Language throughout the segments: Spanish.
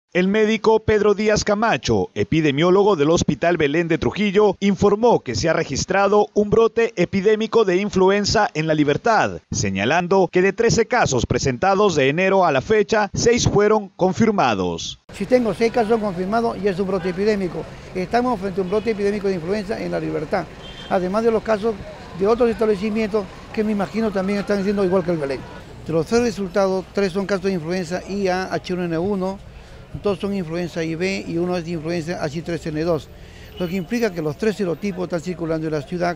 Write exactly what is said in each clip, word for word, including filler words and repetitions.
El médico Pedro Díaz Camacho, epidemiólogo del Hospital Belén de Trujillo, informó que se ha registrado un brote epidémico de influenza en La Libertad, señalando que de trece casos presentados de enero a la fecha, seis fueron confirmados. Si tengo seis casos confirmados, ya es un brote epidémico. Estamos frente a un brote epidémico de influenza en La Libertad, además de los casos de otros establecimientos que me imagino también están siendo igual que el Belén. De los tres resultados, tres son casos de influenza I A H uno N uno, dos son influenza I B y uno es de influenza H tres N dos, lo que implica que los tres serotipos están circulando en la ciudad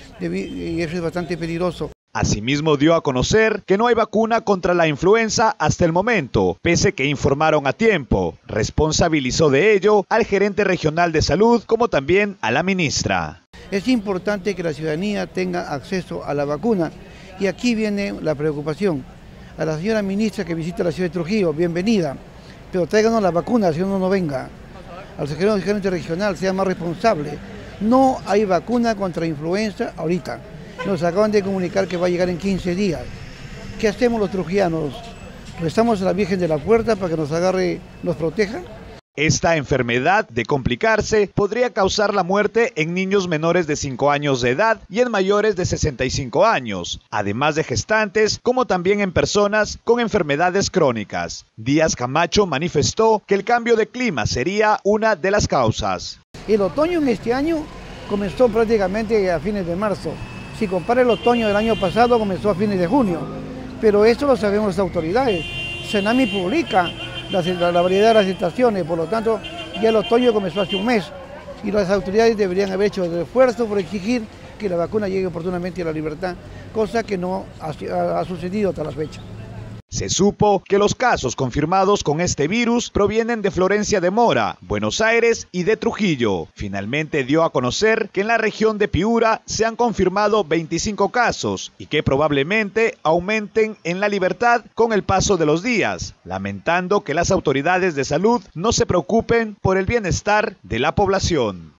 y eso es bastante peligroso. Asimismo dio a conocer que no hay vacuna contra la influenza hasta el momento, pese que informaron a tiempo. Responsabilizó de ello al gerente regional de salud como también a la ministra. Es importante que la ciudadanía tenga acceso a la vacuna y aquí viene la preocupación. A la señora ministra que visita la ciudad de Trujillo, bienvenida. Pero tráiganos la vacuna si uno no venga. Al secretario gerente regional sea más responsable. No hay vacuna contra influenza ahorita. Nos acaban de comunicar que va a llegar en quince días. ¿Qué hacemos los trujillanos? ¿Rezamos a la Virgen de la Puerta para que nos agarre, nos proteja? Esta enfermedad, de complicarse, podría causar la muerte en niños menores de cinco años de edad y en mayores de sesenta y cinco años, además de gestantes, como también en personas con enfermedades crónicas. Díaz Camacho manifestó que el cambio de clima sería una de las causas. El otoño en este año comenzó prácticamente a fines de marzo. Si compara el otoño del año pasado, comenzó a fines de junio. Pero esto lo sabemos las autoridades. Senami publica La, la variedad de las estaciones, por lo tanto ya el otoño comenzó hace un mes y las autoridades deberían haber hecho el esfuerzo por exigir que la vacuna llegue oportunamente a La Libertad, cosa que no ha, ha sucedido hasta la fecha. Se supo que los casos confirmados con este virus provienen de Florencia de Mora, Buenos Aires y de Trujillo. Finalmente dio a conocer que en la región de Piura se han confirmado veinticinco casos y que probablemente aumenten en La Libertad con el paso de los días, lamentando que las autoridades de salud no se preocupen por el bienestar de la población.